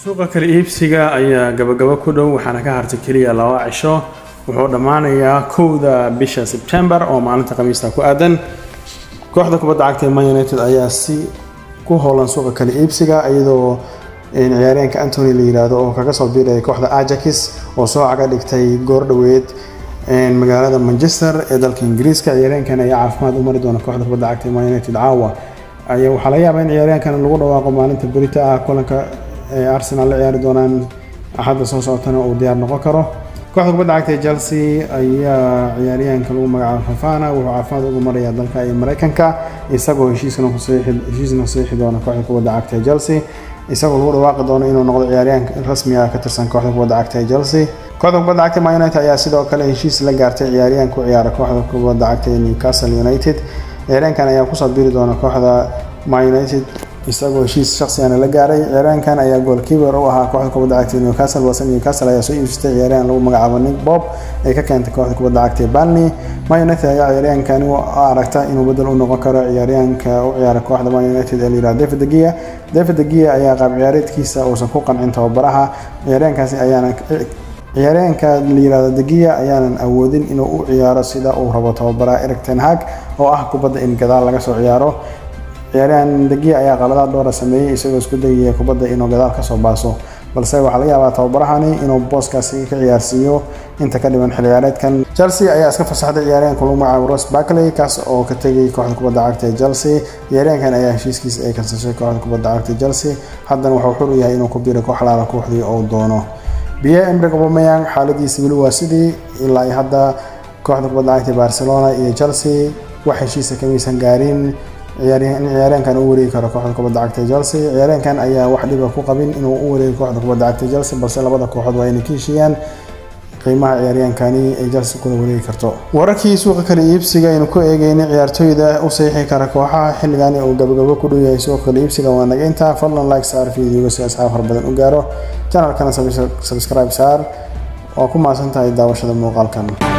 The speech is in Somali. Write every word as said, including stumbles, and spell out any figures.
suuqa kala iibsiga ayaa gabagabo ku dhow waxaana ka hartay kaliya laba cisho wuxuu dhamaanayaa kowda bisha September oo maalinta Khamiista ku aadan kooxda kubadda cagta Man United ayaa si ku hoolan suuqa kala iibsiga iyadoo in ciyaaryahanka Anthony la yiraahdo oo kaga soo biiray kooxda Ajax oo soo caga dhigtay goor dhaweed in magaalada Manchester ee dalka Ingiriiska ciyaaryahankan ayaa caafimaad u mari doona kooxda kubadda cagta Man United caawa ayaa waxa la yaabaa in ciyaaryahankan lagu dhawaaqo maalinta berita ah kulanka Arsenal la ciyaari doonaan axadda soo socotana uu diyaar noqon karo kooxda kubadda cagta Chelsea ayaa ciyaaryahanka lagu magacaabo Fofana wuxuu caafimaad ugu maraya dalka Mareykanka isagoo heshiiskan ku saxiixay heshiisna saxiixay doona kooxda kubadda cagta Chelsea isagoo lagu dhawaaqi doono inuu noqdo ciyaaryahan rasmi ah ka tirsan kooxda kubadda cagta Chelsea kooxda kubadda cagta Man United ayaa sidoo kale heshiis la gaartay ciyaaryahan ku ciyaara kooxda kubadda cagta Newcastle United ciyaaryahankan ayaa ku soo biiri doona kooxda Man United isagoo heshiis shakhsi ah la gaaray ciyaaryahankan ayaa goalkeeper u ahaa kooxda kubadda cagta Newcastle wasan Newcastle ayaa soo iibsatay ciyaaryahan lagu magacaabo Nick Pope ee ka keentay kooxda kubadda cagta Burnley Man United ayaa ciyaaryahankan u aragta inuu bedel u noqon karo ciyaaryahanka u ciyaara kooxda Man United ee la David De Gea David De Gea ayaa qaab ciyaareedkiisa uusan ku qancin tababaraha ciyaaryahankaasi ayaana ciyaaryahanka la yiraahdo De Gea ayaanan awoodin inuu u ciyaaro sida uu rabo tababaraha Erik ten Hag oo ah kubadda in gadaal laga soo ciyaaro ciyaaryahan De Gea ayaa qaladaad dhowr sameeyay isagoo isku dayay kubadda inuu gadaal ka soo baaso balse waxa laga yaabaa tababarahani inuu booskaasi ka ciyaarsiiyo inta ka dhiman xilli ciyaareedkan Chelsea ayaa iska fasaxday ciyaaryahanka lagu magacaabo Ross Barkley kaas oo ka tagay kooxda kubadda cagta Chelsea ciyaaryahankan ayaa heshiiskiisa ay kansashay kooxda kubadda cagta Chelsea haddana wuxuu xor u yahay inuu ku biiro koox laala kooxdii uu doono Pierre-Emerick Aubameyang xaaladiisa weli waa sidii ilaa hadda kooxda kubadda cagta Barcelona iyo Chelsea wax heshiis ka miisan gaarin ciyaaryahankan uu wareegi karo kooxda kubadda cagta Chelsea ciyaaryahankan ayaa wax dhib ah ku qabin inuu u wareego kooxda kubadda cagta Chelsea balse labada kooxood waa inay ka heshiiyaan qiimaha ciyaaryahankani ay Chelsea ku wareegi karto wararkii suuqa kala iibsiga inuu ku eegaynay ciyaartooyda u saxiixi kara kooxaha xilligan uu gabagabo ku dhow yahay suuqa kala iibsiga waa naga inta fadlan like saar fiidiyoga si asxaab far badan u gaaro channelkana subscribe saar oo ku maasan tahay daawashada muuqaalkan